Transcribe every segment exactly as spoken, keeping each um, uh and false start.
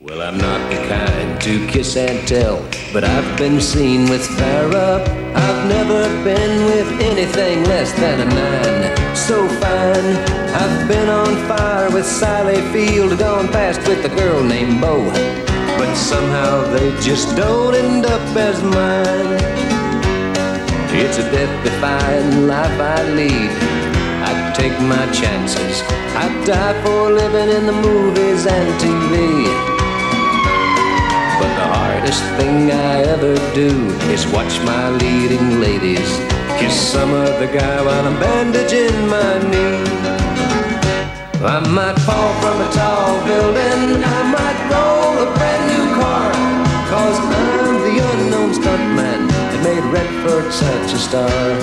Well, I'm not the kind to kiss and tell, but I've been seen with fire up. I've never been with anything less than a nine. So fine, I've been on fire with Sally Field, gone past with a girl named Bo, but somehow they just don't end up as mine. It's a death-defying life I lead. I'd take my chances. I'd die for living in the movies and T V. But the hardest thing I ever do is watch my leading ladies kiss some other guy while I'm bandaging my knee. I might fall from a tall building, I might roll a brand new car, 'cause I'm the unknown stuntman that made Redford such a star.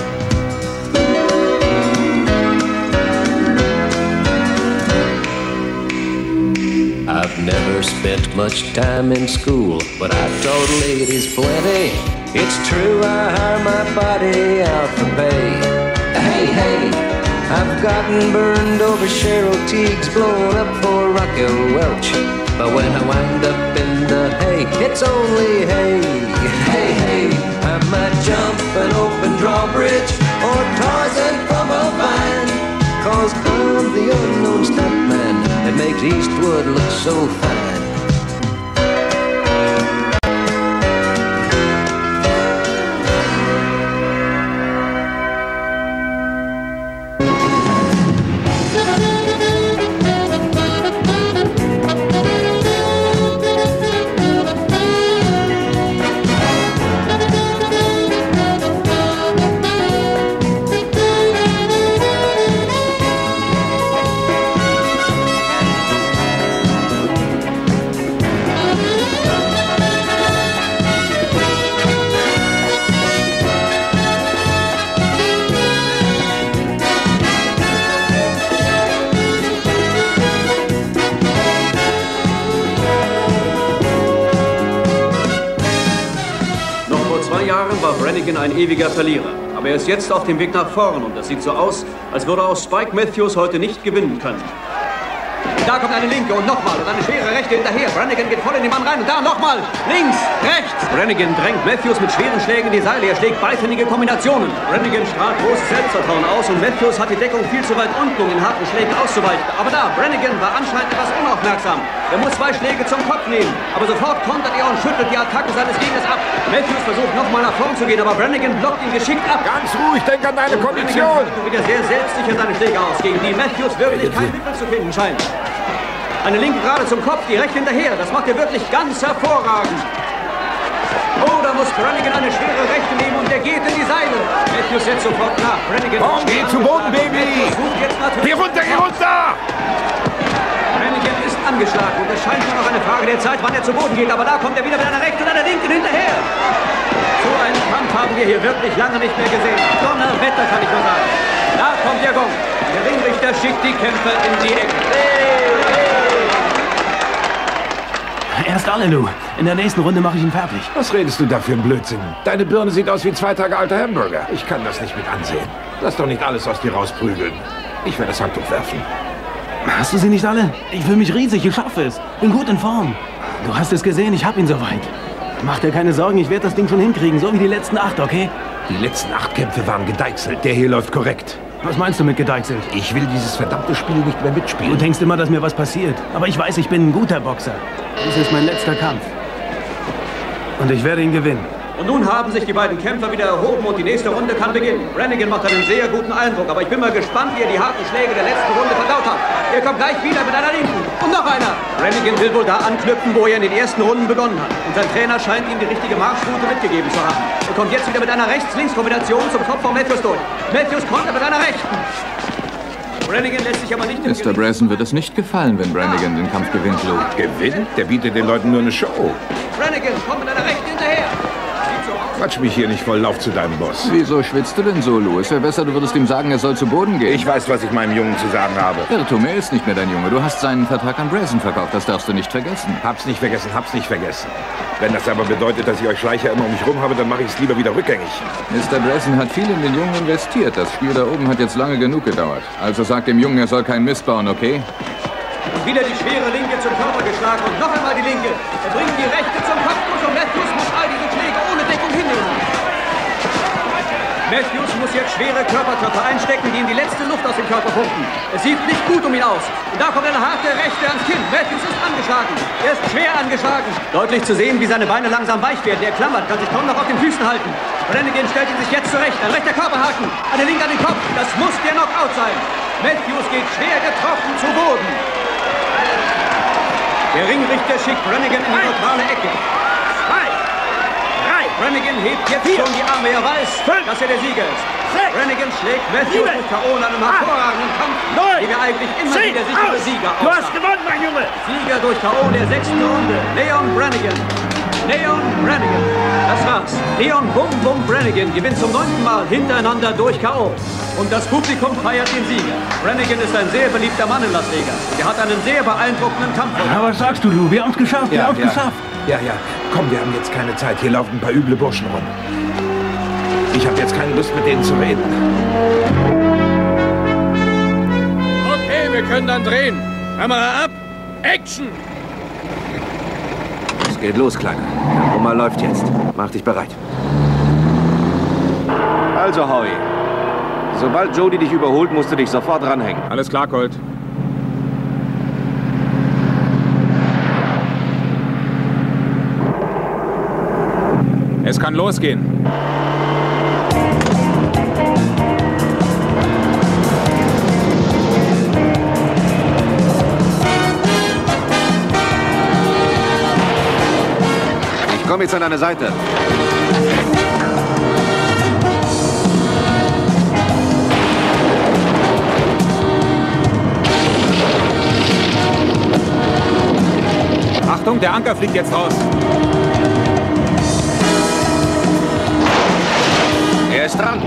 I've never spent much time in school, but I've taught ladies plenty. It's true, I hire my body out for pay. Hey, hey, I've gotten burned over Cheryl Teagues, blown up for Raquel Welch. But when I wind up in the hay, it's only hay. Hey, hey, I might jump an open drawbridge or Tarzan from a vine, 'cause I'm the unknown stuntman that makes Eastwood look so fine. Ein ewiger Verlierer. Aber er ist jetzt auf dem Weg nach vorn und das sieht so aus, als würde auch Spike Matthews heute nicht gewinnen können. Da kommt eine linke und nochmal und eine schwere rechte hinterher. Brannigan geht voll in den Mann rein und da nochmal. Links, rechts. Brannigan drängt Matthews mit schweren Schlägen in die Seile. Er schlägt beidhändige Kombinationen. Brannigan strahlt großes Selbstvertrauen aus und Matthews hat die Deckung viel zu weit unten, um in harten Schlägen auszuweichen. Aber da, Brannigan war anscheinend etwas unaufmerksam. Er muss zwei Schläge zum Kopf nehmen. Aber sofort kontert er und schüttelt die Attacke seines Gegners ab. Matthews versucht nochmal nach vorn zu gehen, aber Brannigan blockt ihn geschickt ab. Ganz ruhig, denk an deine Kondition. Brannigan wieder sehr selbstsicher seine Schläge aus, gegen die Matthews wirklich kein Mittel zu finden scheint. Eine linke gerade zum Kopf, die rechte hinterher. Das macht er wirklich ganz hervorragend. Oh, da muss Brannigan eine schwere rechte nehmen und der geht in die Seile. Matthews setzt sofort nach. Brannigan Komm, geh zu Boden, Baby! Geh runter, geh runter! Brannigan ist angeschlagen und es scheint nur noch eine Frage der Zeit, wann er zu Boden geht. Aber da kommt er wieder mit einer rechten und einer linken hinterher. So einen Kampf haben wir hier wirklich lange nicht mehr gesehen. Donnerwetter, kann ich nur sagen. Da kommt der Gong. Der Ringrichter schickt die Kämpfer in die Ecke. Erst alle, Lou. In der nächsten Runde mache ich ihn fertig. Was redest du da für ein Blödsinn? Deine Birne sieht aus wie zwei Tage alter Hamburger. Ich kann das nicht mit ansehen. Lass doch nicht alles aus dir rausprügeln. Ich werde das Handtuch werfen. Hast du sie nicht alle? Ich fühle mich riesig, ich schaffe es. Bin gut in Form. Du hast es gesehen, ich hab ihn soweit. Mach dir keine Sorgen, ich werde das Ding schon hinkriegen, so wie die letzten acht, okay? Die letzten acht Kämpfe waren gedeichselt. Der hier läuft korrekt. Was meinst du mit gedeichselt? Ich will dieses verdammte Spiel nicht mehr mitspielen. Du denkst immer, dass mir was passiert. Aber ich weiß, ich bin ein guter Boxer. Dies ist mein letzter Kampf. Und ich werde ihn gewinnen. Und nun haben sich die beiden Kämpfer wieder erhoben und die nächste Runde kann beginnen. Brannigan macht einen sehr guten Eindruck, aber ich bin mal gespannt, wie er die harten Schläge der letzten Runde verdaut hat. Er kommt gleich wieder mit einer linken. Und noch einer. Brannigan will wohl da anknüpfen, wo er in den ersten Runden begonnen hat. Und sein Trainer scheint ihm die richtige Marschroute mitgegeben zu haben. Er kommt jetzt wieder mit einer Rechts-Links-Kombination zum Kopf von Matthews durch. Matthews kommt mit einer rechten. Brannigan lässt sich aber nicht... Mister Bryson wird es nicht gefallen, wenn Brannigan den Kampf gewinnt, Lou. Gewinnt? Der bietet den Leuten nur eine Show. Brannigan kommt mit einer rechten hinterher. Quatsch mich hier nicht voll, lauf zu deinem Boss. Wieso schwitzt du denn so, Lou? Es wäre besser, du würdest ihm sagen, er soll zu Boden gehen. Ich weiß, was ich meinem Jungen zu sagen habe. Irrtum, er ist nicht mehr dein Junge. Du hast seinen Vertrag an Bryson verkauft, das darfst du nicht vergessen. Hab's nicht vergessen, hab's nicht vergessen. Wenn das aber bedeutet, dass ich euch Schleicher immer um mich rum habe, dann mache ich es lieber wieder rückgängig. Mister Bryson hat viel in den Jungen investiert. Das Spiel da oben hat jetzt lange genug gedauert. Also sag dem Jungen, er soll keinen Mist bauen, okay? Und wieder die schwere Linke zum Körper geschlagen und noch einmal die Linke. Er bringt die rechte zum Kopfschuss und Matthews muss all diese Schläge ohne Deckung hinnehmen. Matthews muss jetzt schwere Körpertreffer einstecken, die ihm die letzte Luft aus dem Körper pumpen. Es sieht nicht gut um ihn aus. Und da kommt eine harte Rechte ans Kinn. Matthews ist angeschlagen. Er ist schwer angeschlagen. Deutlich zu sehen, wie seine Beine langsam weich werden. Er klammert, kann sich kaum noch auf den Füßen halten. Brannigan stellt ihn sich jetzt zurecht. Ein rechter Körperhaken, eine Linke an den Kopf. Das muss der Knockout sein. Matthews geht schwer getroffen zu Boden. Der Ringrichter schickt Brannigan in die neutrale Ecke. Brannigan hebt jetzt Vier. schon die Arme. Er weiß, Fünf. dass er der Sieger ist. Sechs. Brannigan schlägt Matthews durch K O in einem hervorragenden Kampf, wie wir eigentlich immer wie der sichere Sieger Du hast gewonnen, mein Junge! Sieger durch K O der sechsten Runde, Leon Brannigan. Leon Brannigan. Das war's. Leon Bum Bum Brannigan gewinnt zum neunten Mal hintereinander durch K O. Und das Publikum feiert den Sieger. Brannigan ist ein sehr beliebter Mann in Las Vegas. Er hat einen sehr beeindruckenden Kampf. Ja, was sagst du, Lou? Wir haben es geschafft. Ja, wir haben es ja. geschafft. Ja, ja. Komm, wir haben jetzt keine Zeit. Hier laufen ein paar üble Burschen rum. Ich habe jetzt keine Lust, mit denen zu reden. Okay, wir können dann drehen. Kamera ab. Action! Es geht los, Kleiner. Der Hummer läuft jetzt. Mach dich bereit. Also, Howie. Sobald Jody dich überholt, musst du dich sofort ranhängen. Alles klar, Colt. Es kann losgehen. Ich komme jetzt an deine Seite. Achtung, der Anker fliegt jetzt raus. Er ist dran.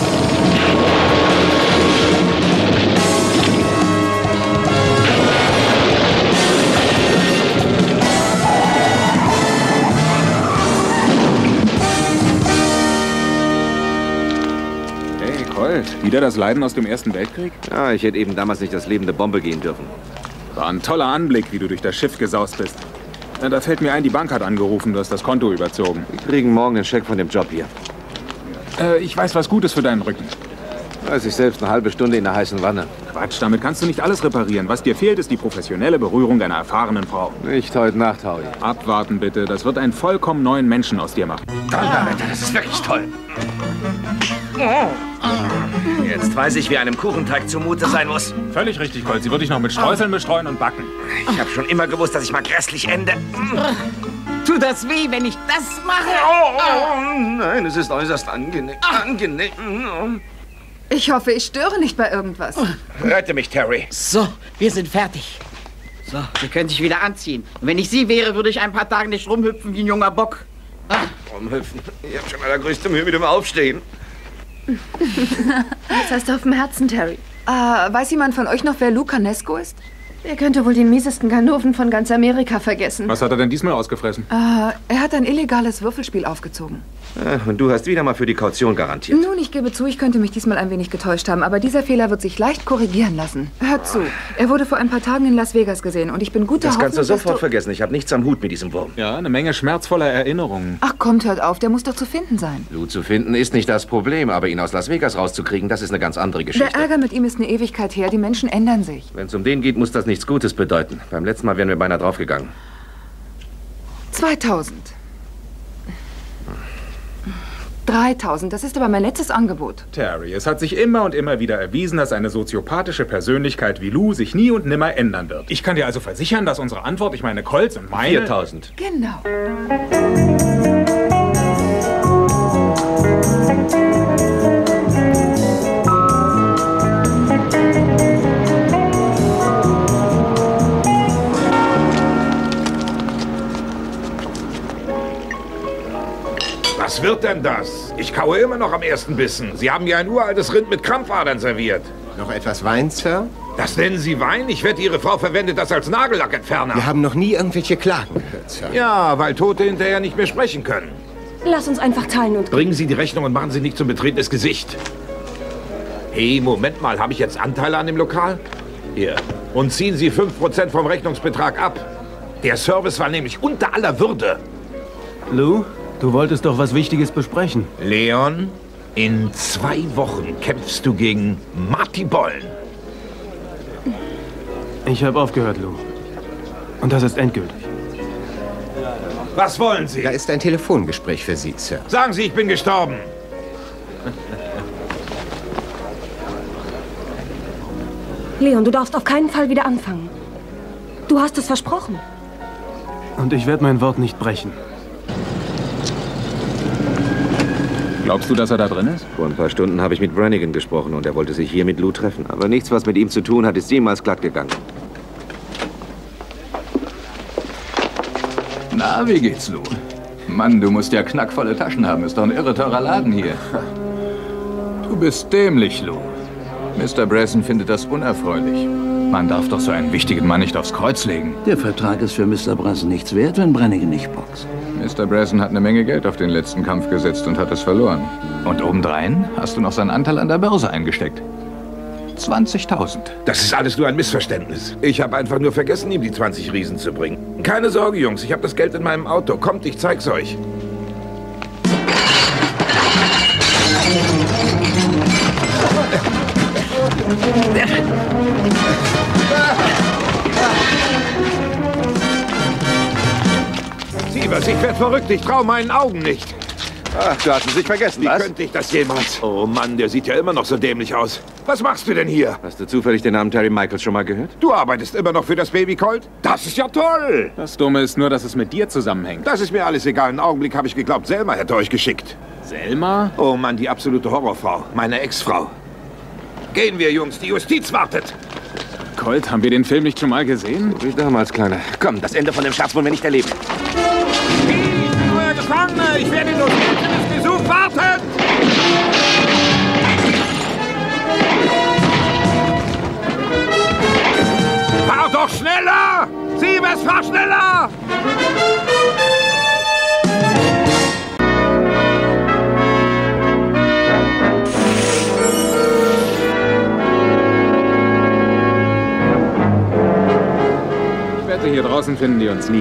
Hey, Colt. Wieder das Leiden aus dem Ersten Weltkrieg? Ja, ich hätte eben damals nicht das lebende Bombe gehen dürfen. War ein toller Anblick, wie du durch das Schiff gesaust bist. Ja, da fällt mir ein, die Bank hat angerufen, du hast das Konto überzogen. Wir kriegen morgen einen Scheck von dem Job hier. Äh, ich weiß was Gutes für deinen Rücken. Weiß ich selbst, eine halbe Stunde in der heißen Wanne. Quatsch, damit kannst du nicht alles reparieren. Was dir fehlt, ist die professionelle Berührung einer erfahrenen Frau. Nicht heute Nacht, Howie. Abwarten bitte, das wird einen vollkommen neuen Menschen aus dir machen. Donnerwetter, das ist wirklich toll. Jetzt weiß ich, wie einem Kuchenteig zumute sein muss. Völlig richtig, Colt. Sie würde ich noch mit Streuseln bestreuen und backen. Ich habe schon immer gewusst, dass ich mal grässlich ende. Tut das weh, wenn ich das mache? Oh, oh, nein, es ist äußerst angenehm. Angenehm. Ich hoffe, ich störe nicht bei irgendwas. Rette mich, Terry. So, wir sind fertig. So, wir können sich wieder anziehen. Und wenn ich Sie wäre, würde ich ein paar Tage nicht rumhüpfen wie ein junger Bock. Ah. Rumhüpfen? Ich habe schon allergrößte Mühe mit dem Aufstehen. Was hast du auf dem Herzen, Terry? Äh, weiß jemand von euch noch, wer Lou Canesco ist? Er könnte wohl den miesesten Ganoven von ganz Amerika vergessen. Was hat er denn diesmal ausgefressen? Äh, er hat ein illegales Würfelspiel aufgezogen. Ja, und du hast wieder mal für die Kaution garantiert. Nun, ich gebe zu, ich könnte mich diesmal ein wenig getäuscht haben, aber dieser Fehler wird sich leicht korrigieren lassen. Hört zu, er wurde vor ein paar Tagen in Las Vegas gesehen und ich bin guter Das Hoffnung, kannst du sofort du... vergessen. Ich habe nichts am Hut mit diesem Wurm. Ja, eine Menge schmerzvoller Erinnerungen. Ach, kommt, hört auf, der muss doch zu finden sein. Lou zu finden ist nicht das Problem, aber ihn aus Las Vegas rauszukriegen, das ist eine ganz andere Geschichte. Der Ärger mit ihm ist eine Ewigkeit her, die Menschen ändern sich. Wenn es um den geht, muss das nichts Gutes bedeuten. Beim letzten Mal wären wir beinahe draufgegangen. zweitausend. dreitausend, das ist aber mein letztes Angebot. Terry, es hat sich immer und immer wieder erwiesen, dass eine soziopathische Persönlichkeit wie Lou sich nie und nimmer ändern wird. Ich kann dir also versichern, dass unsere Antwort, ich meine Colts und meine... viertausend. Genau. Was wird denn das? Ich kaue immer noch am ersten Bissen. Sie haben mir ein uraltes Rind mit Krampfadern serviert. Noch etwas Wein, Sir? Das nennen Sie Wein? Ich wette, Ihre Frau verwendet das als Nagellackentferner. Wir haben noch nie irgendwelche Klagen gehört, Sir. Ja, weil Tote hinterher nicht mehr sprechen können. Lass uns einfach teilen und... Bringen Sie die Rechnung und machen Sie nicht zum betretenes Gesicht. Hey, Moment mal, habe ich jetzt Anteile an dem Lokal? Hier, Und ziehen Sie fünf Prozent vom Rechnungsbetrag ab. Der Service war nämlich unter aller Würde. Lou, du wolltest doch was Wichtiges besprechen. Leon, in zwei Wochen kämpfst du gegen Marty Bollen. Ich habe aufgehört, Lou. Und das ist endgültig. Was wollen Sie? Da ist ein Telefongespräch für Sie, Sir. Sagen Sie, ich bin gestorben. Leon, du darfst auf keinen Fall wieder anfangen. Du hast es versprochen. Und ich werde mein Wort nicht brechen. Glaubst du, dass er da drin ist? Vor ein paar Stunden habe ich mit Brannigan gesprochen und er wollte sich hier mit Lou treffen. Aber nichts, was mit ihm zu tun hat, ist jemals glatt gegangen. Na, wie geht's, Lou? Mann, du musst ja knackvolle Taschen haben. Ist doch ein irre teurer Laden hier. Du bist dämlich, Lou. Mister Bresson findet das unerfreulich. Man darf doch so einen wichtigen Mann nicht aufs Kreuz legen. Der Vertrag ist für Mister Bresson nichts wert, wenn Brannigan nicht boxt. Mister Bresson hat eine Menge Geld auf den letzten Kampf gesetzt und hat es verloren. Und obendrein hast du noch seinen Anteil an der Börse eingesteckt. zwanzigtausend. Das ist alles nur ein Missverständnis. Ich habe einfach nur vergessen, ihm die zwanzig Riesen zu bringen. Keine Sorge, Jungs, ich habe das Geld in meinem Auto. Kommt, ich zeig's euch. Sievers, ich werd verrückt. Ich trau meinen Augen nicht. Ach, du hast es nicht vergessen, Wie was? könnte ich das jemals? Oh Mann, der sieht ja immer noch so dämlich aus. Was machst du denn hier? Hast du zufällig den Namen Terry Michaels schon mal gehört? Du arbeitest immer noch für das Baby Colt? Das ist ja toll! Das Dumme ist nur, dass es mit dir zusammenhängt. Das ist mir alles egal. Einen Augenblick habe ich geglaubt, Selma hätte euch geschickt. Selma? Oh Mann, die absolute Horrorfrau. Meine Ex-Frau. Gehen wir, Jungs. Die Justiz wartet. Colt, haben wir den Film nicht schon mal gesehen? Wie damals, Kleiner. Komm, das Ende von dem Scherz wollen wir nicht erleben. Ich bin euer Gefangener. Ich werde nur ins Besuch warten. Fahr doch schneller! Sievers, fahr schneller! Ich wette, hier draußen finden die uns nie.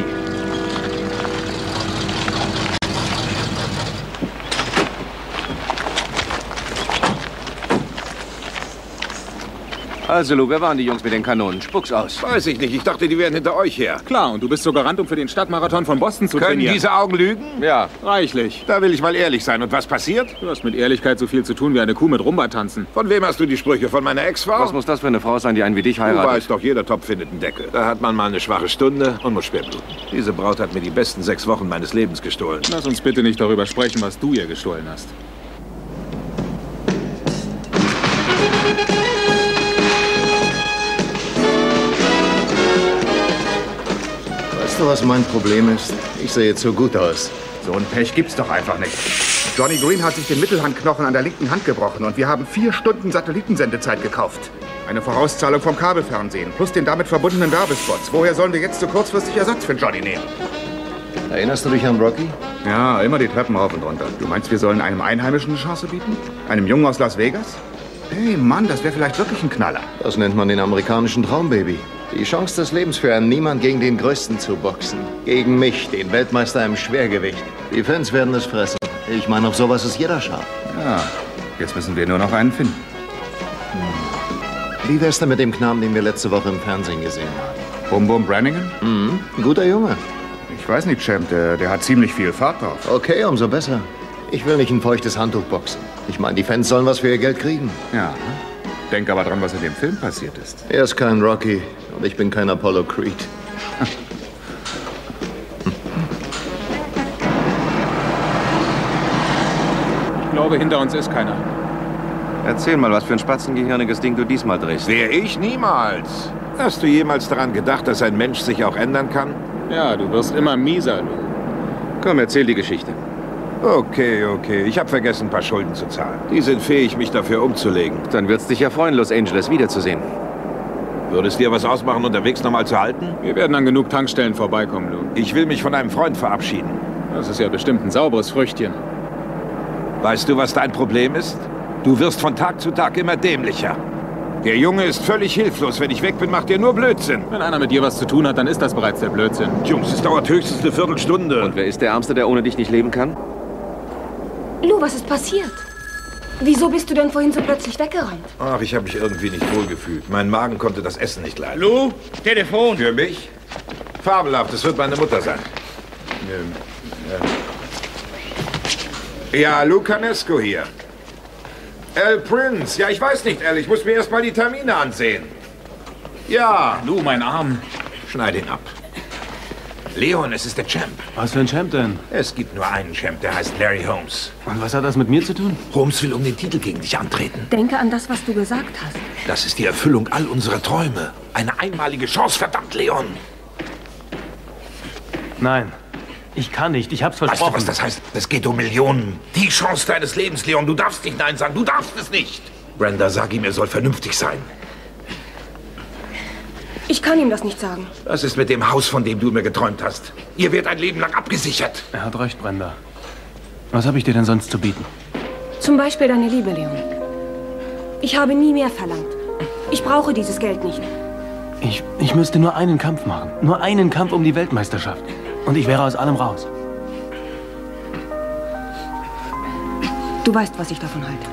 Also, Lou, wer waren die Jungs mit den Kanonen? Spuck's aus. Weiß ich nicht. Ich dachte, die wären hinter euch her. Klar, und du bist so Garant, um für den Stadtmarathon von Boston zu Können trainieren. diese Augen lügen? Ja. Reichlich. Da will ich mal ehrlich sein. Und was passiert? Du hast mit Ehrlichkeit so viel zu tun wie eine Kuh mit Rumba tanzen. Von wem hast du die Sprüche? Von meiner Ex-Frau? Was muss das für eine Frau sein, die einen wie dich Du heiratet? weißt doch, jeder Topf findet einen Deckel. Da hat man mal eine schwache Stunde und muss schwer bluten. Diese Braut hat mir die besten sechs Wochen meines Lebens gestohlen. Lass uns bitte nicht darüber sprechen, was du ihr gestohlen hast. Weißt du, was mein Problem ist? Ich sehe zu gut aus. So ein Pech gibt's doch einfach nicht. Johnny Green hat sich den Mittelhandknochen an der linken Hand gebrochen und wir haben vier Stunden Satellitensendezeit gekauft. Eine Vorauszahlung vom Kabelfernsehen plus den damit verbundenen Werbespots. Woher sollen wir jetzt so kurzfristig Ersatz für Johnny nehmen? Erinnerst du dich an Rocky? Ja, immer die Treppen rauf und runter. Du meinst, wir sollen einem Einheimischen eine Chance bieten? Einem Jungen aus Las Vegas? Hey, Mann, das wäre vielleicht wirklich ein Knaller. Das nennt man den amerikanischen Traum, Baby. Die Chance des Lebens für einen Niemand gegen den Größten zu boxen. Gegen mich, den Weltmeister im Schwergewicht. Die Fans werden es fressen. Ich meine, auf sowas ist jeder scharf. Ja, jetzt müssen wir nur noch einen finden. Wie wär's denn mit dem Knaben, den wir letzte Woche im Fernsehen gesehen haben? Bum Bum Brannigan? Mhm, guter Junge. Ich weiß nicht, Champ, der, der hat ziemlich viel Fahrt drauf. Okay, umso besser. Ich will nicht ein feuchtes Handtuch boxen. Ich meine, die Fans sollen was für ihr Geld kriegen. Ja, denk aber dran, was in dem Film passiert ist. Er ist kein Rocky und ich bin kein Apollo Creed. Ich glaube, hinter uns ist keiner. Erzähl mal, was für ein spatzengehirniges Ding du diesmal drehst. Wer ich? Niemals. Hast du jemals daran gedacht, dass ein Mensch sich auch ändern kann? Ja, du wirst immer mieser, Lou. Komm, erzähl die Geschichte. Okay, okay. Ich habe vergessen, ein paar Schulden zu zahlen. Die sind fähig, mich dafür umzulegen. Dann wird's dich ja freuen, Los Angeles wiederzusehen. Würde es dir was ausmachen, unterwegs nochmal zu halten? Wir werden an genug Tankstellen vorbeikommen, Lou. Ich will mich von einem Freund verabschieden. Das ist ja bestimmt ein sauberes Früchtchen. Weißt du, was dein Problem ist? Du wirst von Tag zu Tag immer dämlicher. Der Junge ist völlig hilflos. Wenn ich weg bin, macht er nur Blödsinn. Wenn einer mit dir was zu tun hat, dann ist das bereits der Blödsinn. Jungs, es dauert höchstens eine Viertelstunde. Und wer ist der Ärmste, der ohne dich nicht leben kann? Lou, was ist passiert? Wieso bist du denn vorhin so plötzlich weggerannt? Ach, ich habe mich irgendwie nicht wohl gefühlt. Mein Magen konnte das Essen nicht leiden. Lou, Telefon. Für mich? Fabelhaft, es wird meine Mutter sein. Ähm, äh. Ja, Lou Canesco hier. Al Prince. Ja, ich weiß nicht, Al. Ich muss mir erst mal die Termine ansehen. Ja. Lou, mein Arm. Schneid ihn ab. Leon, es ist der Champ. Was für ein Champ denn? Es gibt nur einen Champ, der heißt Larry Holmes. Und was hat das mit mir zu tun? Holmes will um den Titel gegen dich antreten. Denke an das, was du gesagt hast. Das ist die Erfüllung all unserer Träume. Eine einmalige Chance, verdammt, Leon. Nein, ich kann nicht. Ich hab's versprochen. Weißt du, was das heißt? Es geht um Millionen. Die Chance deines Lebens, Leon. Du darfst nicht Nein sagen. Du darfst es nicht. Brenda, sag ihm, er soll vernünftig sein. Ich kann ihm das nicht sagen. Was ist mit dem Haus, von dem du mir geträumt hast? Ihr werdet ein Leben lang abgesichert. Er hat recht, Brenda. Was habe ich dir denn sonst zu bieten? Zum Beispiel deine Liebe, Leon. Ich habe nie mehr verlangt. Ich brauche dieses Geld nicht. Ich, ich müsste nur einen Kampf machen. Nur einen Kampf um die Weltmeisterschaft. Und ich wäre aus allem raus. Du weißt, was ich davon halte.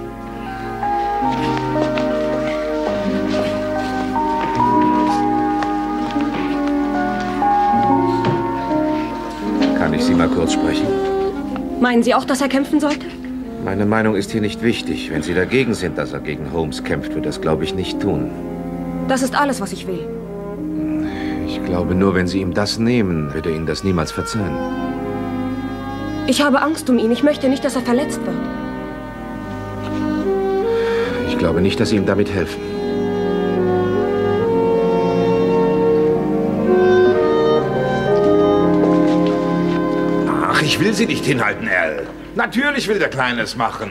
Kann ich Sie mal kurz sprechen? Meinen Sie auch, dass er kämpfen sollte? Meine Meinung ist hier nicht wichtig. Wenn Sie dagegen sind, dass er gegen Holmes kämpft, wird er das, glaube ich, nicht tun. Das ist alles, was ich will. Ich glaube, nur wenn Sie ihm das nehmen, wird er Ihnen das niemals verzeihen. Ich habe Angst um ihn. Ich möchte nicht, dass er verletzt wird. Ich glaube nicht, dass Sie ihm damit helfen. Ach, ich will Sie nicht hinhalten, Al. Natürlich will der Kleine es machen.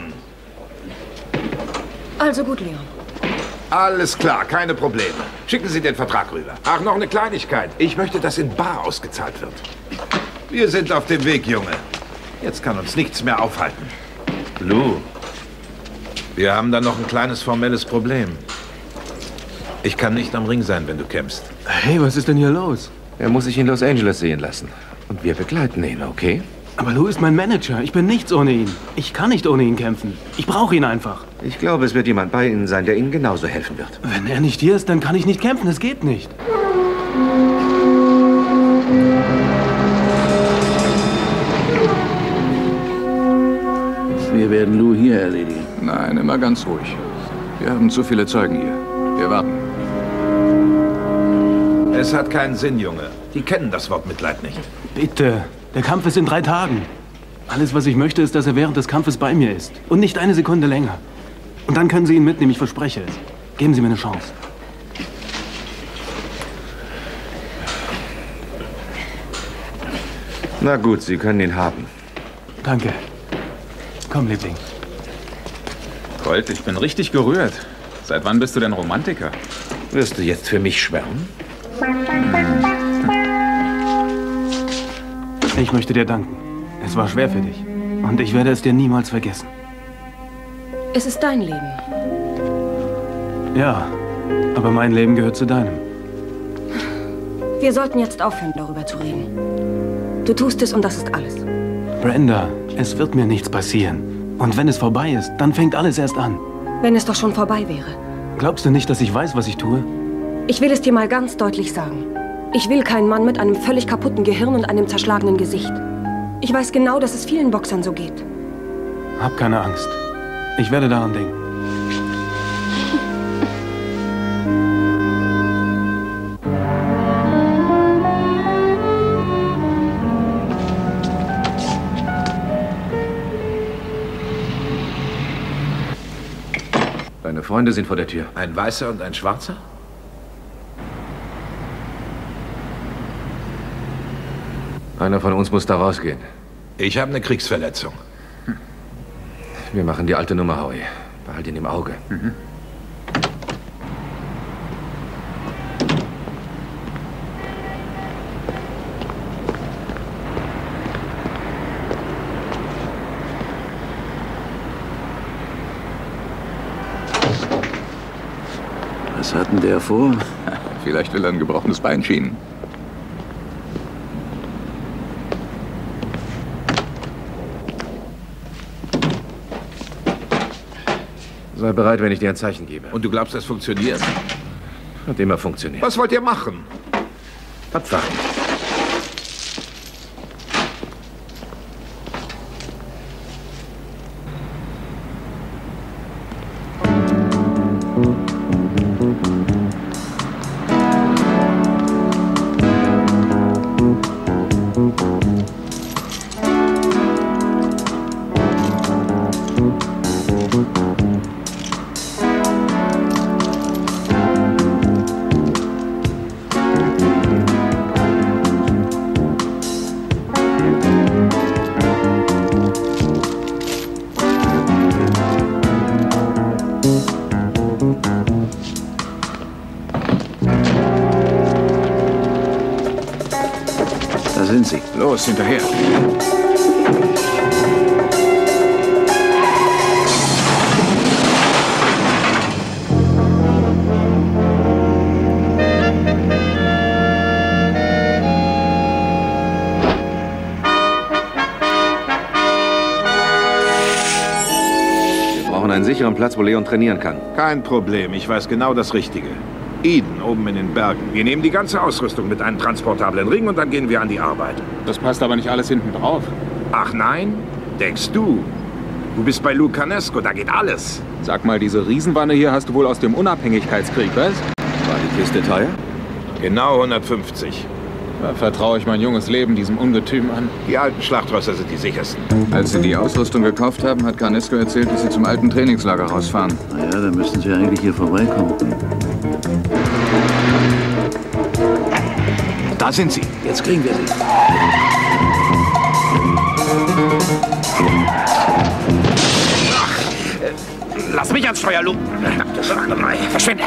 Also gut, Leon. Alles klar, keine Probleme. Schicken Sie den Vertrag rüber. Ach, noch eine Kleinigkeit. Ich möchte, dass in bar ausgezahlt wird. Wir sind auf dem Weg, Junge. Jetzt kann uns nichts mehr aufhalten. Lou, wir haben dann noch ein kleines formelles Problem. Ich kann nicht am Ring sein, wenn du kämpfst. Hey, was ist denn hier los? Er muss sich in Los Angeles sehen lassen. Und wir begleiten ihn, okay? Aber Lou ist mein Manager. Ich bin nichts ohne ihn. Ich kann nicht ohne ihn kämpfen. Ich brauche ihn einfach. Ich glaube, es wird jemand bei Ihnen sein, der Ihnen genauso helfen wird. Wenn er nicht hier ist, dann kann ich nicht kämpfen. Es geht nicht. Wir werden Lou hier erledigen. Nein, immer ganz ruhig. Wir haben zu viele Zeugen hier. Wir warten. Es hat keinen Sinn, Junge. Die kennen das Wort Mitleid nicht. Bitte. Der Kampf ist in drei Tagen. Alles, was ich möchte, ist, dass er während des Kampfes bei mir ist. Und nicht eine Sekunde länger. Und dann können Sie ihn mitnehmen, ich verspreche es. Geben Sie mir eine Chance. Na gut, Sie können ihn haben. Danke. Komm, Liebling. Colt, ich bin richtig gerührt. Seit wann bist du denn Romantiker? Wirst du jetzt für mich schwärmen? Ich möchte dir danken. Es war schwer für dich. Und ich werde es dir niemals vergessen. Es ist dein Leben. Ja, aber mein Leben gehört zu deinem. Wir sollten jetzt aufhören, darüber zu reden. Du tust es und das ist alles. Brenda, es wird mir nichts passieren. Und wenn es vorbei ist, dann fängt alles erst an. Wenn es doch schon vorbei wäre. Glaubst du nicht, dass ich weiß, was ich tue? Ich will es dir mal ganz deutlich sagen. Ich will keinen Mann mit einem völlig kaputten Gehirn und einem zerschlagenen Gesicht. Ich weiß genau, dass es vielen Boxern so geht. Hab keine Angst. Ich werde daran denken. Deine Freunde sind vor der Tür. Ein Weißer und ein Schwarzer? Einer von uns muss da rausgehen. Ich habe eine Kriegsverletzung. Wir machen die alte Nummer, Howie. Behalt ihn im Auge. Mhm. Was hat denn der vor? Vielleicht will er ein gebrochenes Bein schienen. Sei bereit, wenn ich dir ein Zeichen gebe. Und du glaubst, das funktioniert? Hat immer funktioniert. Was wollt ihr machen? Abwarten. Da sind sie. Los, hinterher. Wir brauchen einen sicheren Platz, wo Leon trainieren kann. Kein Problem, ich weiß genau das Richtige. Eden, oben in den Bergen. Wir nehmen die ganze Ausrüstung mit einem transportablen Ring und dann gehen wir an die Arbeit. Das passt aber nicht alles hinten drauf. Ach nein? Denkst du? Du bist bei Lou Canesco, da geht alles. Sag mal, diese Riesenwanne hier hast du wohl aus dem Unabhängigkeitskrieg, was? War die Kiste teuer? Genau hundertfünfzig. Da vertraue ich mein junges Leben diesem Ungetüm an. Die alten Schlachtrösser sind die sichersten. Als sie die Ausrüstung gekauft haben, hat Canesco erzählt, dass sie zum alten Trainingslager rausfahren. Na ja, dann müssten sie eigentlich hier vorbeikommen. Da sind sie. Jetzt kriegen wir sie. Ach, äh, lass mich ans Steuer, Lou. Verdammte Schweinerei. Verschwinde.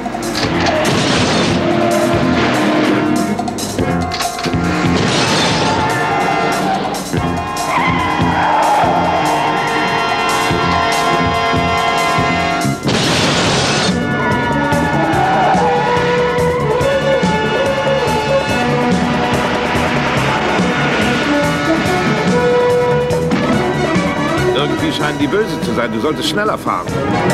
Irgendwie scheinen die böse zu sein. Du solltest schneller fahren.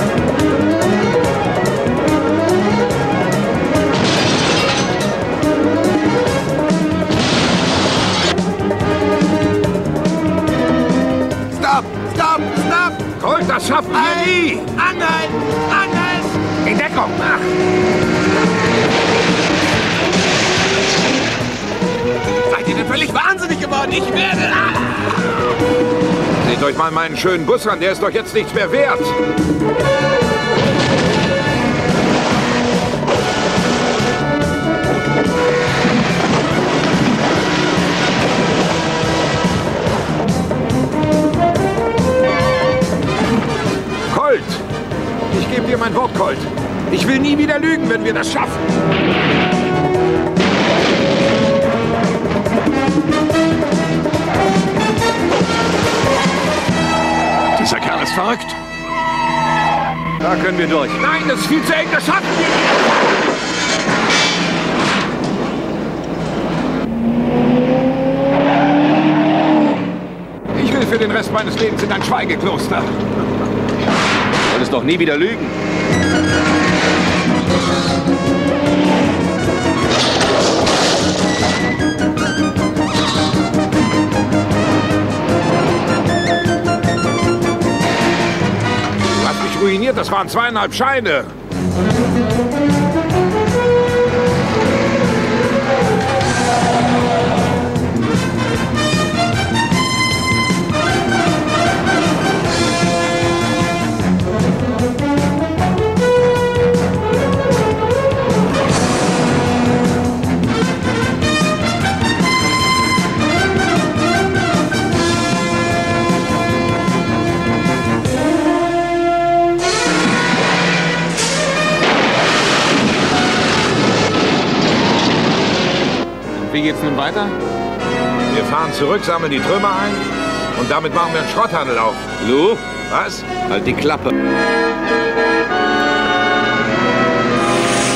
Stopp! Stopp! Stopp! Colt, das schaffen wir nie! Angeln! Angeln! In Deckung! Ach. Seid ihr denn völlig wahnsinnig geworden? Ich werde... Ah. Seht euch mal meinen schönen Bus an, der ist doch jetzt nichts mehr wert. Colt! Ich gebe dir mein Wort, Colt. Ich will nie wieder lügen, wenn wir das schaffen. Dieser Kerl ist verrückt. Da können wir durch. Nein, das ist viel zu eng, das schaffen wir nicht. Ich will für den Rest meines Lebens in ein Schweigekloster. Du solltest doch nie wieder lügen. Ruiniert, das waren zweieinhalb Scheine. Wie geht's nun weiter? Wir fahren zurück, sammeln die Trümmer ein und damit machen wir einen Schrotthandel auf. Lou? Was? Halt die Klappe.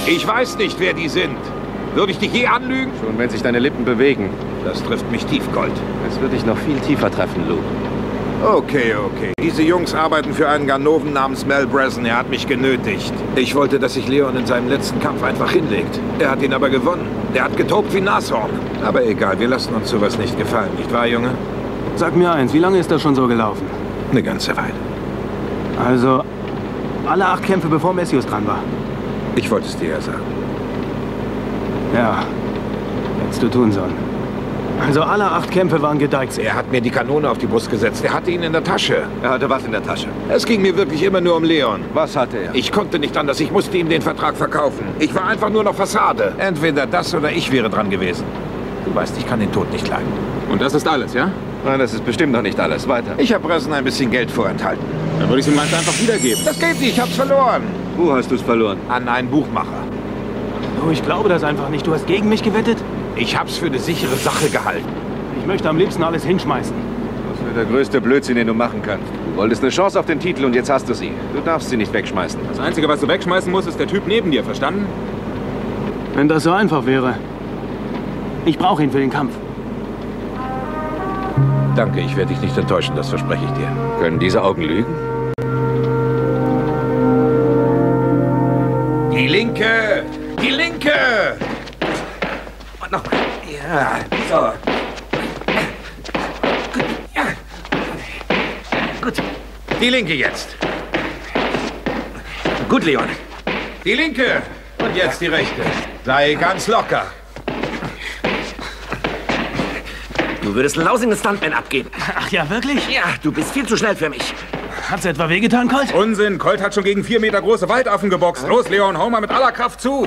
Ich weiß nicht, wer die sind. Würde ich dich je anlügen? Schon wenn sich deine Lippen bewegen. Das trifft mich tief, Colt. Es wird dich noch viel tiefer treffen, Lou. Okay, okay. Diese Jungs arbeiten für einen Ganoven namens Mel Bresson. Er hat mich genötigt. Ich wollte, dass sich Leon in seinem letzten Kampf einfach hinlegt. Er hat ihn aber gewonnen. Er hat getobt wie Nashorn. Aber egal, wir lassen uns sowas nicht gefallen, nicht wahr, Junge? Sag mir eins, wie lange ist das schon so gelaufen? Eine ganze Weile. Also, alle acht Kämpfe, bevor Messius dran war? Ich wollte es dir ja sagen. Ja, hättest du tun sollen. Also alle acht Kämpfe waren gedeichselt. Er hat mir die Kanone auf die Brust gesetzt. Er hatte ihn in der Tasche. Er hatte was in der Tasche? Es ging mir wirklich immer nur um Leon. Was hatte er? Ich konnte nicht anders. Ich musste ihm den Vertrag verkaufen. Ich war einfach nur noch Fassade. Entweder das oder ich wäre dran gewesen. Du weißt, ich kann den Tod nicht leiden. Und das ist alles, ja? Nein, das ist bestimmt noch nicht alles. Weiter. Ich habe Bresson ein bisschen Geld vorenthalten. Dann würde ich es ihm ganz einfach wiedergeben. Das geht nicht. Ich hab's verloren. Wo hast du es verloren? An einen Buchmacher. Oh, ich glaube das einfach nicht. Du hast gegen mich gewettet? Ich hab's für eine sichere Sache gehalten. Ich möchte am liebsten alles hinschmeißen. Das wäre der größte Blödsinn, den du machen kannst. Du wolltest eine Chance auf den Titel und jetzt hast du sie. Du darfst sie nicht wegschmeißen. Das Einzige, was du wegschmeißen musst, ist der Typ neben dir, verstanden? Wenn das so einfach wäre. Ich brauche ihn für den Kampf. Danke, ich werde dich nicht enttäuschen, das verspreche ich dir. Können diese Augen lügen? Die Linke! Die Linke! Und nochmal. Ja, so. Gut. Ja. Gut. Die Linke jetzt. Gut, Leon. Die Linke. Und jetzt die Rechte. Sei ganz locker. Du würdest einen lausigen Stuntman abgeben. Ach ja, wirklich? Ja, du bist viel zu schnell für mich. Hat's etwa wehgetan, Colt? Unsinn, Colt hat schon gegen vier Meter große Waldaffen geboxt. Los, Leon, hau mal mit aller Kraft zu.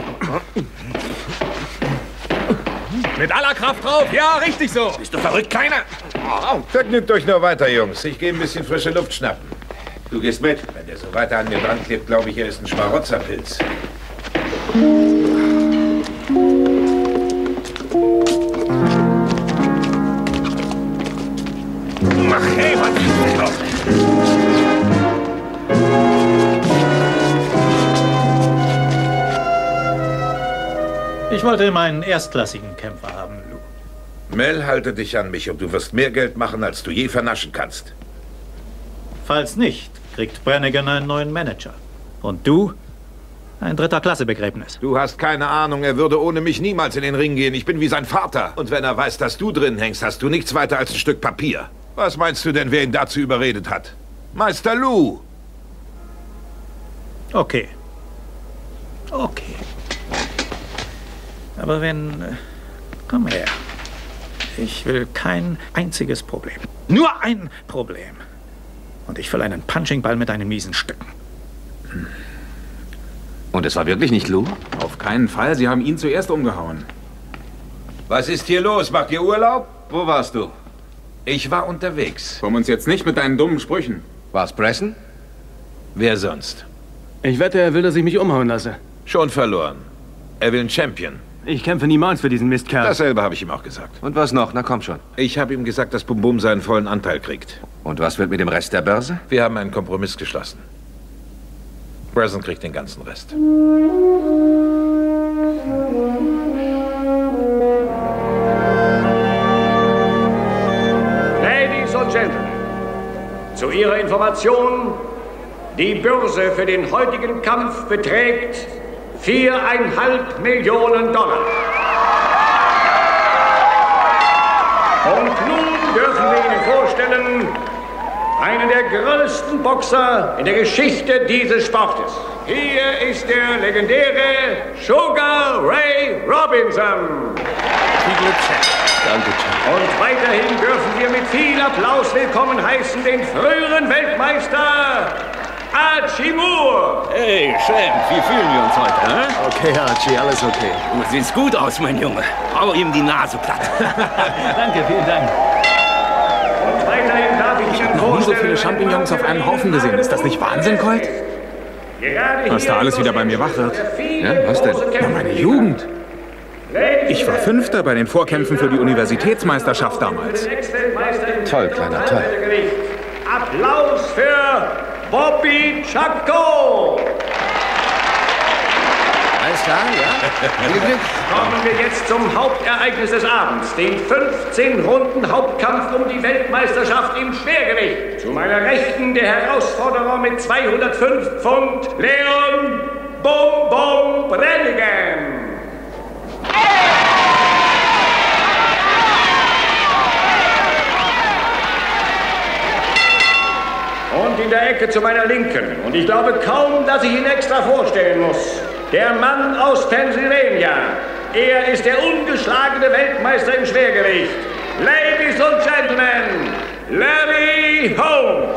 Mit aller Kraft drauf, ja, richtig so. Bist du verrückt, Kleiner? Oh, vergnügt euch nur weiter, Jungs. Ich gehe ein bisschen frische Luft schnappen. Du gehst mit. Wenn der so weiter an mir dran klebt, glaube ich, er ist ein Schmarotzerpilz. Mach, hey, was ist das? Ich wollte immer einen erstklassigen Kämpfer haben, Lou. Mel, halte dich an mich und du wirst mehr Geld machen, als du je vernaschen kannst. Falls nicht, kriegt Brannigan einen neuen Manager. Und du? Ein dritter Klasse Begräbnis. Du hast keine Ahnung, er würde ohne mich niemals in den Ring gehen. Ich bin wie sein Vater. Und wenn er weiß, dass du drin hängst, hast du nichts weiter als ein Stück Papier. Was meinst du denn, wer ihn dazu überredet hat? Meister Lou! Okay. Okay. Aber wenn... Äh, komm her. Ich will kein einziges Problem. Nur ein Problem. Und ich will einen Punchingball mit deinen miesen Stücken. Und es war wirklich nicht Lou? Auf keinen Fall. Sie haben ihn zuerst umgehauen. Was ist hier los? Macht ihr Urlaub? Wo warst du? Ich war unterwegs. Komm uns jetzt nicht mit deinen dummen Sprüchen. War's Bresson? Wer sonst? Ich wette, er will, dass ich mich umhauen lasse. Schon verloren. Er will einen Champion. Ich kämpfe niemals für diesen Mistkerl. Dasselbe habe ich ihm auch gesagt. Und was noch? Na komm schon. Ich habe ihm gesagt, dass Bum Bum seinen vollen Anteil kriegt. Und was wird mit dem Rest der Börse? Wir haben einen Kompromiss geschlossen. Bresson kriegt den ganzen Rest. Ladies und Gentlemen, zu Ihrer Information, die Börse für den heutigen Kampf beträgt viereinhalb Millionen Dollar. Und nun dürfen wir Ihnen vorstellen, einen der größten Boxer in der Geschichte dieses Sportes. Hier ist der legendäre Sugar Ray Robinson. Danke, Chad. Und weiterhin dürfen wir mit viel Applaus willkommen heißen den früheren Weltmeister Archie Moore. Hey, Champ, wie fühlen wir uns heute, hä? Okay, Archie, alles okay. Du siehst gut aus, mein Junge. Hau ihm die Nase platt. Danke, vielen Dank. Und weiterhin darf ich Ihnen Noch nie so viele Champignons auf einem Haufen gesehen. Ist das nicht Wahnsinn, Colt? Was da alles wieder bei mir wach wird. Ja, was denn? Ja, meine Jugend. Ich war Fünfter bei den Vorkämpfen für die Universitätsmeisterschaft damals. Toll, Kleiner, toll. Applaus für Bobby Czapko. Alles klar, ja? Viel Glück. Kommen wir jetzt zum Hauptereignis des Abends, den fünfzehn Runden Hauptkampf um die Weltmeisterschaft im Schwergewicht. Zu meiner Rechten der Herausforderer mit zweihundertfünf Pfund, Leon Bum Bum Brannigan. Und in der Ecke zu meiner Linken, und ich glaube kaum, dass ich ihn extra vorstellen muss, der Mann aus Pennsylvania. Er ist der ungeschlagene Weltmeister im Schwergewicht. Ladies and Gentlemen, Larry Holmes.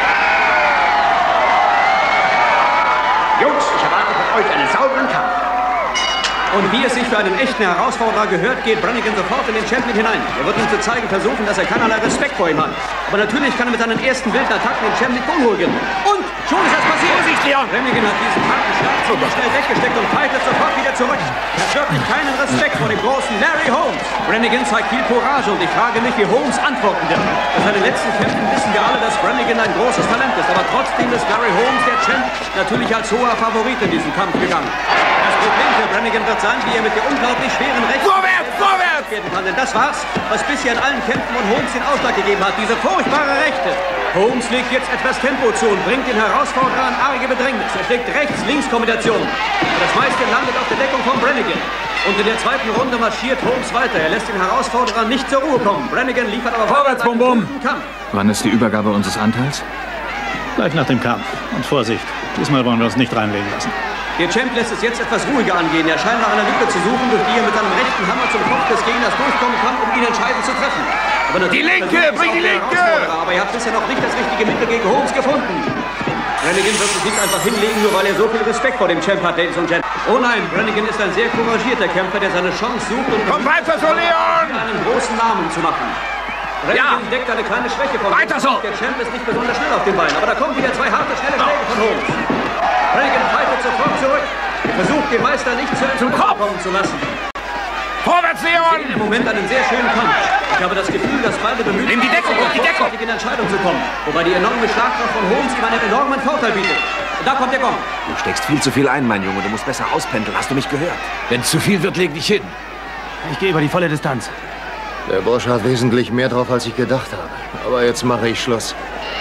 Jungs, ich erwarte von euch einen sauberen Kampf. Und wie es sich für einen echten Herausforderer gehört, geht Brannigan sofort in den Champion hinein. Er wird ihm zu zeigen versuchen, dass er keinerlei Respekt vor ihm hat. Aber natürlich kann er mit seinen ersten wilden Attacken den Champion beunruhigen. Und schon ist das passiert. Vorsicht, Leon! Brannigan hat diesen harten Schlag ziemlich schnell weggesteckt und fightet sofort wieder zurück. Er hat wirklich keinen Respekt vor dem großen Larry Holmes. Brannigan zeigt viel Courage und ich frage mich, wie Holmes antworten wird. Bei seinen letzten Kämpfen wissen wir alle, dass Brannigan ein großes Talent ist. Aber trotzdem ist Larry Holmes, der Champ, natürlich als hoher Favorit in diesen Kampf gegangen. Das Problem für Brannigan wird sein, wie er mit der unglaublich schweren Rechts vorwärts, vorwärts werden kann. Denn das war's, was bisher in allen Kämpfen von Holmes den Ausschlag gegeben hat. Diese furchtbare Rechte. Holmes legt jetzt etwas Tempo zu und bringt den Herausforderer in arge Bedrängnis. Er schlägt Rechts-Links-Kombinationen. Das meiste landet auf der Deckung von Brannigan. Und in der zweiten Runde marschiert Holmes weiter. Er lässt den Herausforderer nicht zur Ruhe kommen. Brannigan liefert aber vorwärts, Bum Bum. Kampf. Wann ist die Übergabe unseres Anteils? Gleich nach dem Kampf. Und Vorsicht, diesmal wollen wir uns nicht reinlegen lassen. Der Champ lässt es jetzt etwas ruhiger angehen. Er scheint nach einer Lücke zu suchen, durch die er mit seinem rechten Hammer zum Kopf des Gegners durchkommen kann, um ihn entscheidend zu treffen. Aber die Linke, bring die Linke! Aber er hat bisher noch nicht das richtige Mittel gegen Holmes gefunden. Brannigan wird sich nicht einfach hinlegen, nur weil er so viel Respekt vor dem Champ hat, Ladies und Gentlemen. Oh nein, Brannigan ist ein sehr couragierter Kämpfer, der seine Chance sucht und komm weiter so, Leon! einen großen Namen zu machen. Brannigan ja. deckt eine kleine Schwäche von weiter so! Der Champ ist nicht besonders schnell auf den Beinen, aber da kommen wieder zwei harte, schnelle Schläge von Holmes. Brannigan fightet sofort zurück. Er versucht, den Meister nicht zu Entscheidung kommen zu lassen. Vorwärts, Leon! Im Moment einen sehr schönen Kampf. Ich habe das Gefühl, dass beide bemüht sind, die Deckung, die Deckung. in Entscheidung zu kommen. Wobei die enorme Schlagkraft von Holmes ihm einen enormen Vorteil bietet. Und da kommt der Gong. Du steckst viel zu viel ein, mein Junge. Du musst besser auspendeln. Hast du mich gehört? Wenn es zu viel wird, leg dich hin. Ich gehe über die volle Distanz. Der Bursche hat wesentlich mehr drauf, als ich gedacht habe. Aber jetzt mache ich Schluss.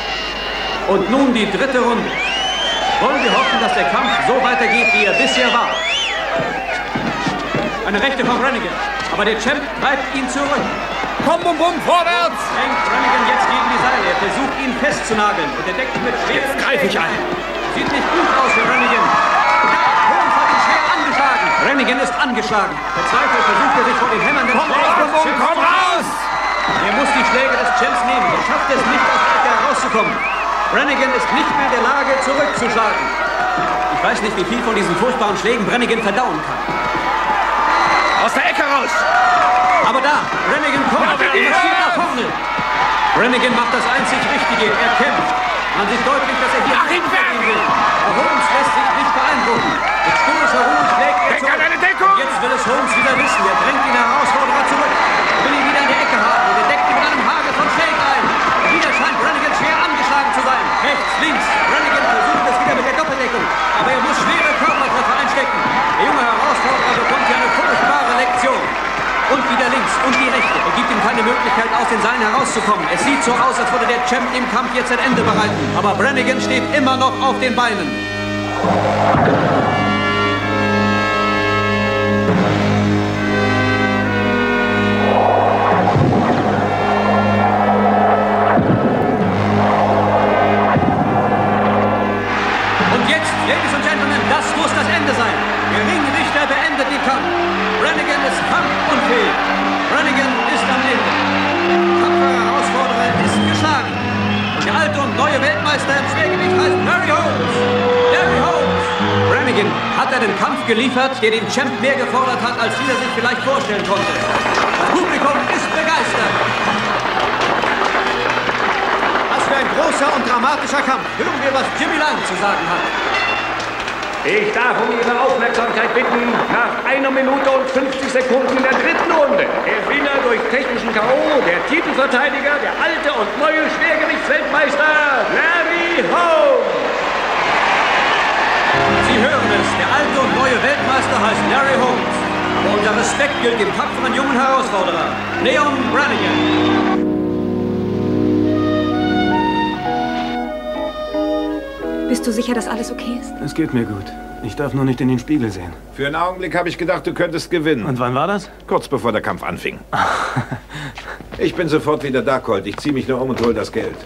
Und nun die dritte Runde. Wollen wir hoffen, dass der Kampf so weitergeht, wie er bisher war. Eine Rechte von Brannigan. Aber der Champ treibt ihn zurück. Komm, Bum Bum, vorwärts! Hängt Brannigan jetzt gegen die Seile. Er versucht, ihn festzunageln. Und er deckt ihn mit schweren Jetzt greife ich ein. Sieht nicht gut aus für Brannigan. Ja, Holmes hat ihn schwer angeschlagen. Brannigan ist angeschlagen. Verzweifelt versucht er sich vor den Hämmern des Komm raus, Bum Bum, komm raus! Er muss die Schläge des Champs nehmen. Er schafft es nicht, aus der Ecke herauszukommen. Brannigan ist nicht mehr in der Lage, zurückzuschlagen. Ich weiß nicht, wie viel von diesen furchtbaren Schlägen Brannigan verdauen kann. Aus der Ecke raus! Aber da, Brannigan kommt, er marschiert nach vorne. Brannigan macht das einzig Richtige, er kämpft. Man sieht deutlich, dass er hier nicht verlieren will. Aber Holmes lässt sich nicht beeindrucken. Mit stoischer Ruhe schlägt er zurück. Eine Deckung. Jetzt will es Holmes wieder wissen. Er drängt den Herausforderer zurück. Er will ihn wieder in die Ecke haben und er deckt ihn mit einem Hagel von Schlägen ein. Und wieder scheint Brannigan schwer angeschlagen zu sein. Rechts, links. Brannigan versucht es wieder mit der Doppeldeckung. Aber er muss schwere Körpertreffer einstecken. Der junge Herausforderer bekommt hier eine furchtbare Lektion. Und wieder links und die rechte. Er gibt ihm keine Möglichkeit, aus den Seilen herauszukommen. Es sieht so aus, als würde der Champ im Kampf jetzt ein Ende bereiten. Aber Brannigan steht immer noch auf den Beinen. Und jetzt, Ladies and Gentlemen, das muss das Ende sein. Der Ringrichter beendet den Kampf. Brannigan ist kampfunfähig. Brannigan ist am Ende. Tapferer Herausforderer ist geschlagen. Und der alte und neue Weltmeister im Schwergewicht heißt Larry Holmes. Larry Holmes. Brannigan hat einen Kampf geliefert, der den Champ mehr gefordert hat, als dieser sich vielleicht vorstellen konnte. Das Publikum ist begeistert. Was für ein großer und dramatischer Kampf. Hören wir, was Jimmy Lang zu sagen hat. Ich darf um Ihre Aufmerksamkeit bitten, nach einer Minute und fünfzig Sekunden in der dritten Runde. Der Gewinner durch technischen K O, der Titelverteidiger, der alte und neue Schwergewichtsweltmeister, Larry Holmes. Sie hören es, der alte und neue Weltmeister heißt Larry Holmes. Aber unser Respekt gilt dem tapferen jungen Herausforderer, Leon Brannigan. Bist du sicher, dass alles okay ist? Es geht mir gut. Ich darf nur nicht in den Spiegel sehen. Für einen Augenblick habe ich gedacht, du könntest gewinnen. Und wann war das? Kurz bevor der Kampf anfing. Ich bin sofort wieder da, Colt. Ich ziehe mich nur um und hol das Geld.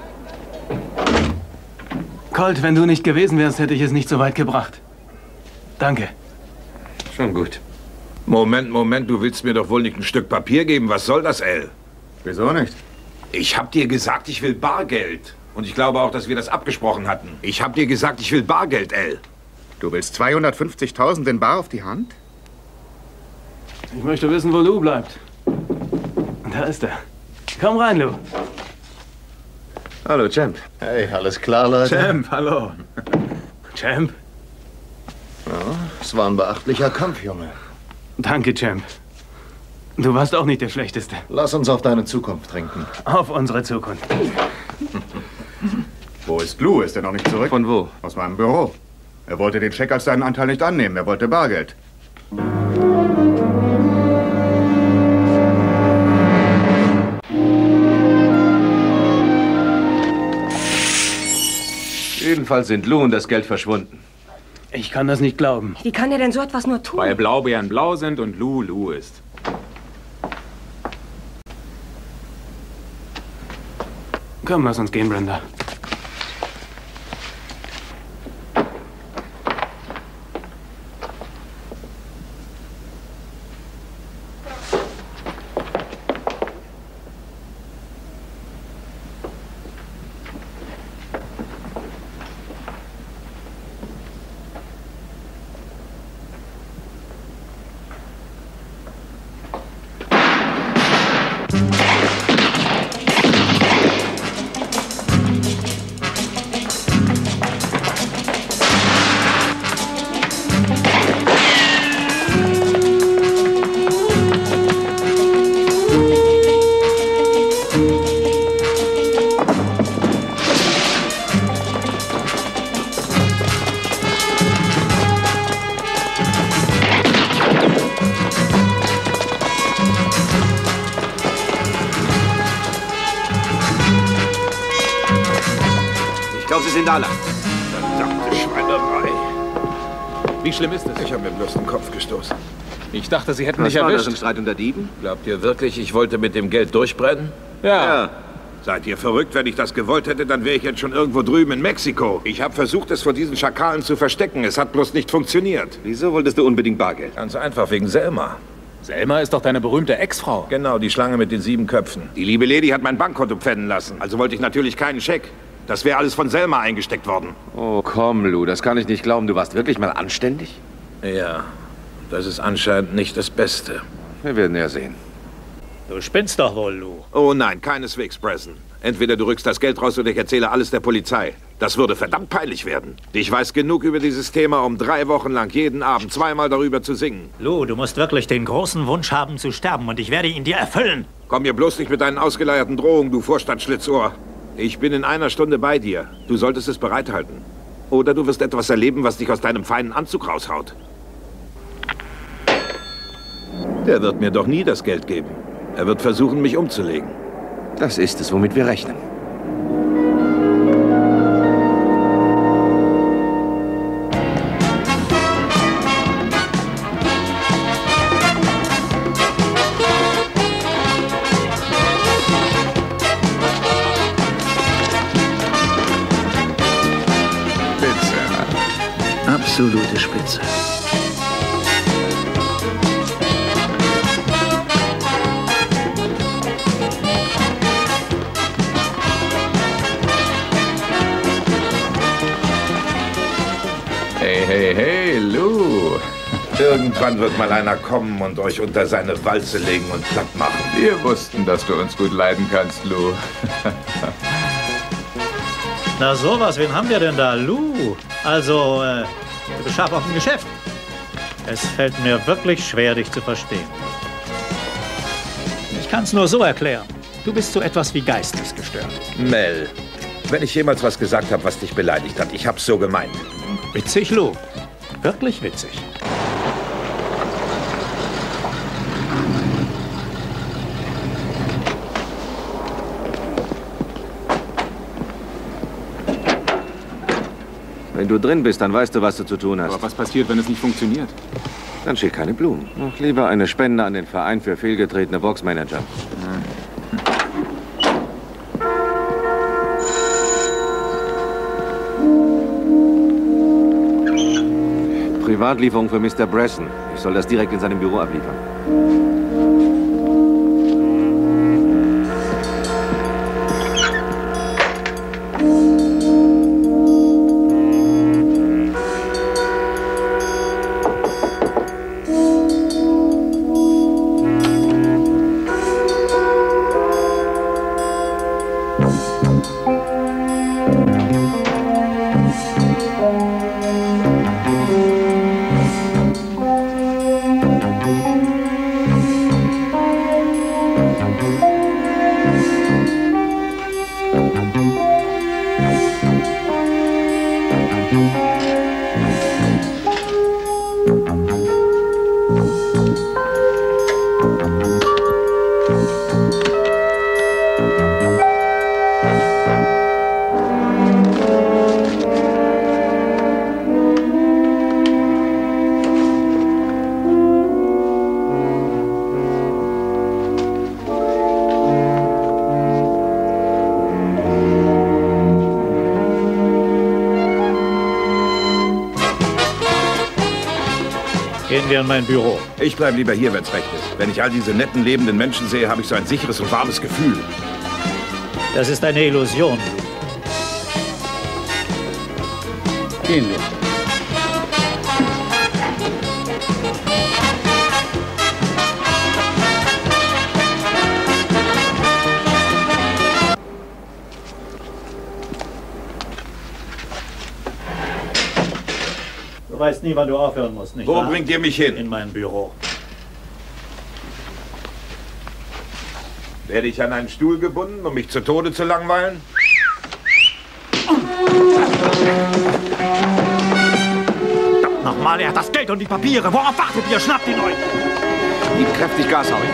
Colt, wenn du nicht gewesen wärst, hätte ich es nicht so weit gebracht. Danke. Schon gut. Moment, Moment, du willst mir doch wohl nicht ein Stück Papier geben. Was soll das, Al? Wieso nicht? Ich hab dir gesagt, ich will Bargeld. Und ich glaube auch, dass wir das abgesprochen hatten. Ich hab dir gesagt, ich will Bargeld, Al. Du willst zweihundertfünfzigtausend in Bar auf die Hand? Ich möchte wissen, wo Lou bleibt. Da ist er. Komm rein, Lou. Hallo, Champ. Hey, alles klar, Leute? Champ, hallo. Champ? Ja, es war ein beachtlicher Kampf, Junge. Danke, Champ. Du warst auch nicht der Schlechteste. Lass uns auf deine Zukunft trinken. Auf unsere Zukunft. Wo ist Lou? Ist er noch nicht zurück? Von wo? Aus meinem Büro. Er wollte den Scheck als seinen Anteil nicht annehmen. Er wollte Bargeld. Jedenfalls sind Lou und das Geld verschwunden. Ich kann das nicht glauben. Wie kann er denn so etwas nur tun? Weil Blaubeeren blau sind und Lou Lou ist. Komm, lass uns gehen, Brenda. Verdammte Schweinerei. Wie schlimm ist es? Ich habe mir bloß den Kopf gestoßen. Ich dachte, Sie hätten Was mich war erwischt. das, ein Streit unter Dieben? Glaubt ihr wirklich, ich wollte mit dem Geld durchbrennen? Ja. ja. Seid ihr verrückt? Wenn ich das gewollt hätte, dann wäre ich jetzt schon irgendwo drüben in Mexiko. Ich habe versucht, es vor diesen Schakalen zu verstecken. Es hat bloß nicht funktioniert. Wieso wolltest du unbedingt Bargeld? Ganz einfach, wegen Selma. Selma ist doch deine berühmte Ex-Frau. Genau, die Schlange mit den sieben Köpfen. Die liebe Lady hat mein Bankkonto pfänden lassen. Also wollte ich natürlich keinen Scheck. Das wäre alles von Selma eingesteckt worden. Oh, komm, Lou, das kann ich nicht glauben. Du warst wirklich mal anständig? Ja, das ist anscheinend nicht das Beste. Wir werden ja sehen. Du spinnst doch wohl, Lou. Oh nein, keineswegs, Bresson. Entweder du rückst das Geld raus oder ich erzähle alles der Polizei. Das würde verdammt peinlich werden. Ich weiß genug über dieses Thema, um drei Wochen lang jeden Abend zweimal darüber zu singen. Lou, du musst wirklich den großen Wunsch haben zu sterben und ich werde ihn dir erfüllen. Komm mir bloß nicht mit deinen ausgeleierten Drohungen, du Vorstadtschlitzohr. Ich bin in einer Stunde bei dir. Du solltest es bereithalten. Oder du wirst etwas erleben, was dich aus deinem feinen Anzug raushaut. Der wird mir doch nie das Geld geben. Er wird versuchen, mich umzulegen. Das ist es, womit wir rechnen. Absolute Spitze. Hey, hey, hey, Lou. Irgendwann wird mal einer kommen und euch unter seine Walze legen und platt machen. Wir wussten, dass du uns gut leiden kannst, Lou. Na sowas, wen haben wir denn da? Lou. Also, äh, du bist scharf auf dem Geschäft. Es fällt mir wirklich schwer, dich zu verstehen. Ich kann es nur so erklären. Du bist so etwas wie geistesgestört. Mel, wenn ich jemals was gesagt habe, was dich beleidigt hat, ich hab's so gemeint. Witzig, Lou. Wirklich witzig. Wenn du drin bist, dann weißt du, was du zu tun hast. Aber was passiert, wenn es nicht funktioniert? Dann schick keine Blumen. Mach lieber eine Spende an den Verein für fehlgetretene Boxmanager. Privatlieferung für Mister Bresson. Ich soll das direkt in seinem Büro abliefern. Gehen wir in mein Büro. Ich bleibe lieber hier, wenn's recht ist. Wenn ich all diese netten, lebenden Menschen sehe, habe ich so ein sicheres und warmes Gefühl. Das ist eine Illusion. Gehen wir. Du weißt nie, wann du aufhören musst, nicht Wo wahr? bringt ihr mich hin? In mein Büro. Werde ich an einen Stuhl gebunden, um mich zu Tode zu langweilen? Nochmal, er hat das Geld und die Papiere. Worauf wartet ihr? Schnappt ihn euch! Gib kräftig Gas, Howie.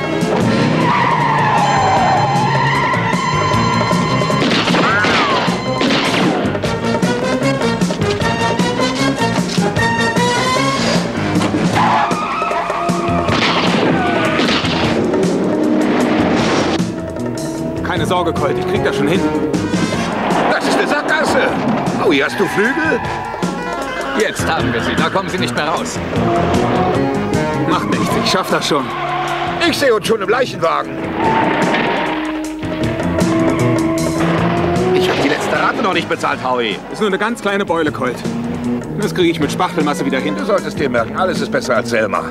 Keine Sorge, Colt, ich krieg das schon hin. Das ist eine Sackgasse. Howie, hast du Flügel? Jetzt haben wir sie, da kommen sie nicht mehr raus. Macht nichts, ich schaff das schon. Ich sehe uns schon im Leichenwagen. Ich habe die letzte Rate noch nicht bezahlt, Howie. Ist nur eine ganz kleine Beule, Colt. Das kriege ich mit Spachtelmasse wieder hin. Du solltest dir merken, alles ist besser als Selma.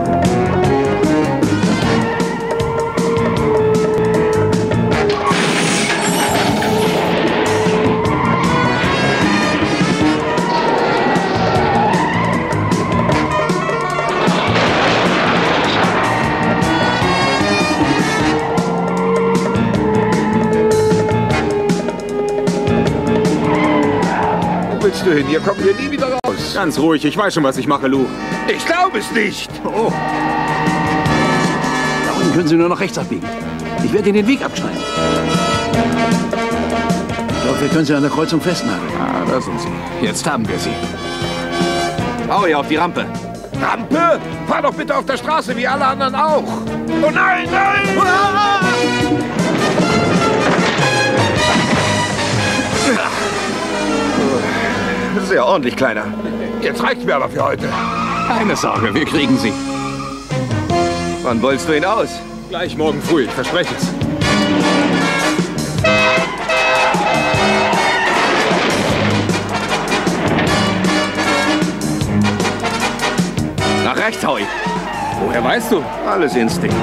Du hin? Hier kommen wir nie wieder raus. Ganz ruhig, ich weiß schon, was ich mache, Lou. Ich glaube es nicht. Oh. Da unten können Sie nur noch rechts abbiegen. Ich werde Ihnen den Weg abschneiden. Ich glaube, wir können Sie an der Kreuzung festnageln. Ah, da sind Sie. Jetzt haben wir Sie. Howie, auf die Rampe. Rampe? Fahr doch bitte auf der Straße, wie alle anderen auch. Oh nein, nein! Ah! Sehr ordentlich, Kleiner. Jetzt reicht's mir aber für heute. Keine Sorge, wir kriegen Sie. Wann wolltest du ihn aus? Gleich morgen früh, ich verspreche es. Nach rechts, Howie. Woher weißt du? Alles Instinkt.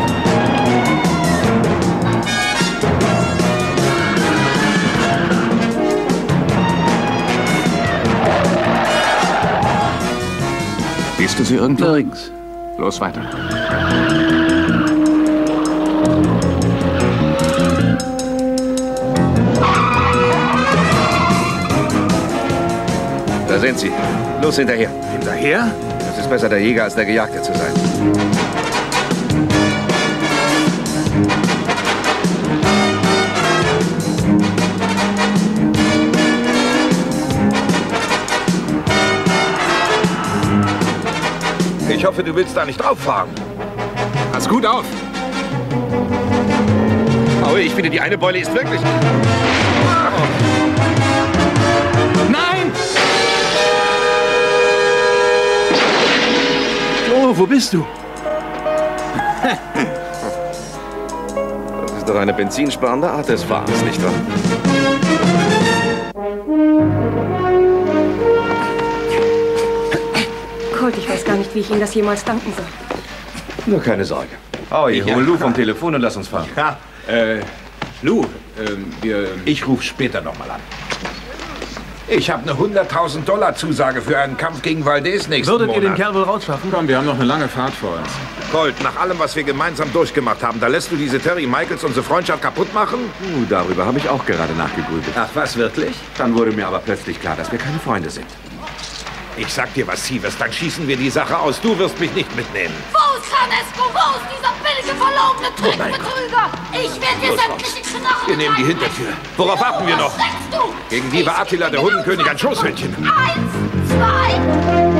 Siehst du sie irgendwo? Nirgends. Los weiter. Da sind sie. Los hinterher. Hinterher? Es ist besser, der Jäger als der Gejagte zu sein. Ich hoffe, du willst da nicht drauf fahren. Pass gut auf. Oh, ich finde, die eine Beule ist wirklich... Nein! Flo, wo bist du? Das ist doch eine benzinsparende Art des Fahrens, nicht wahr? Colt, ich weiß gar nicht, wie ich Ihnen das jemals danken soll. Nur keine Sorge. Oh, ich hol Lou vom Telefon und lass uns fahren. Ja. Äh, Lou, ähm, wir... Ich rufe später nochmal an. Ich habe eine hunderttausend Dollar Zusage für einen Kampf gegen Valdez nächsten Würdet Monat. ihr den Kerl wohl rausschaffen? Komm, wir haben noch eine lange Fahrt vor uns. Colt, nach allem, was wir gemeinsam durchgemacht haben, da lässt du diese Terry Michaels unsere Freundschaft kaputt machen? Uh, darüber habe ich auch gerade nachgegrübelt. Ach, was, wirklich? Dann wurde mir aber plötzlich klar, dass wir keine Freunde sind. Ich sag dir was, Sievers, dann schießen wir die Sache aus. Du wirst mich nicht mitnehmen. Wo ist Canesco? Wo ist dieser billige, verlogene Trickbetrüger? Ich werde dir Los, sämtliche Knochen... Wir nehmen die Hintertür. Worauf warten wir noch? Was denkst du? Gegen Viva Attila, der Hundenkönig, ein Schoßhündchen. Eins, zwei...